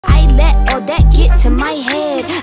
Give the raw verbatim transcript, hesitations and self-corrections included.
I let all that get to my head.